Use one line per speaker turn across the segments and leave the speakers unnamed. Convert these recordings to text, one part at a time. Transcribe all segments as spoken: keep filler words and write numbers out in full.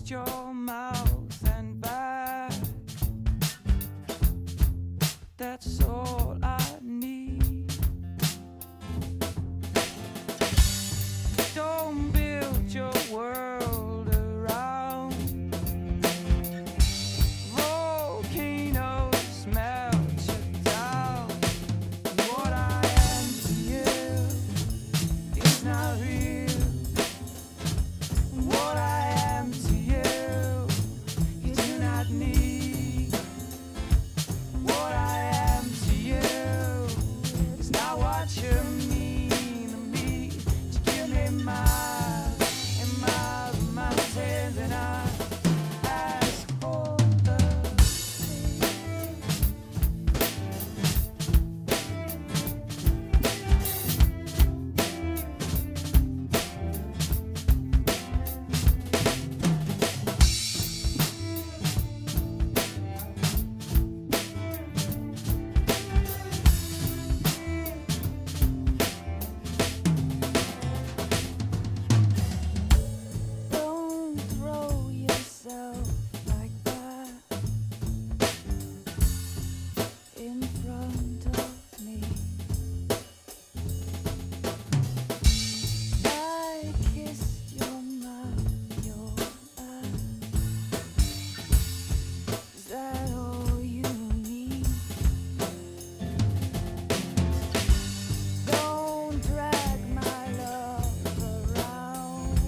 kissed your mouth and back. That's all I need. Don't build your world around volcanoes, melt you down. What I am to you is not real. What I am to you, you do not need. What I am to you is not what you mean to me. To give me miles and miles of mountains, and I ask for the don't throw yourself like that in front of me. I kissed your mouth, your eyes. Is that all you need? Don't drag my love around.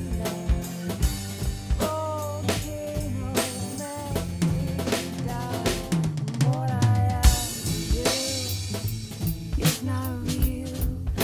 Volcano melt me down. What I am to you is not real.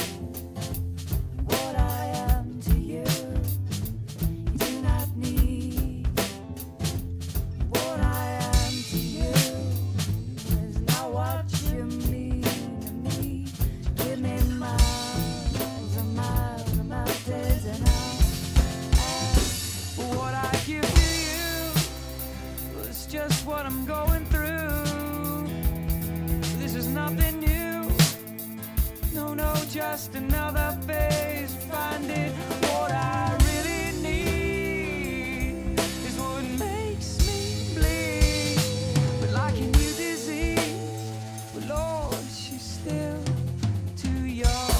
What I am to you, you do not need. What I am to you is not what you mean to me. Give me miles and miles of mountains, and I'll ask. What I give to you was just what I'm going through. This is nothing new. No, no, just another phase of finding what I really need is what makes me bleed. But like a new disease, but Lord, she's still too young.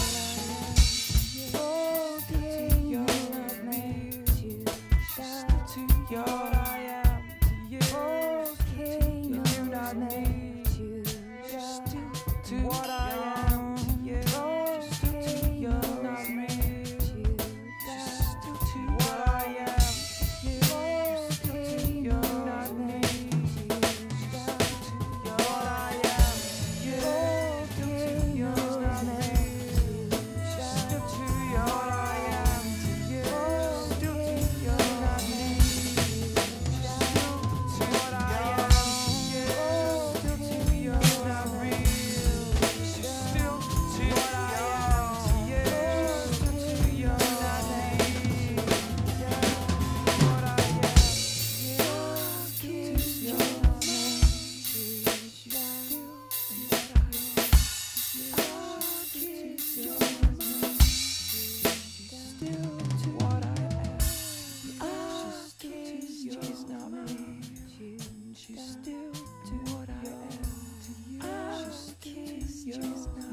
Oh, too young, me. She's still too young. What I am to you, you do not need. She's still too what I am to you. She's still too young, not me. She's still too what I am to you. She's still too young, not me. She's still too young. What I am to you. Still too young, not me. She's still too young. What I am to you. Still too young, not me. She's still too what I am to you. Still too young, not real. She's still too what I am to you. Still too young, not me. What I am to you. Still too young, not me. She's still what I am. She's still too young, not me. She's still to what I am to you. She's still too young.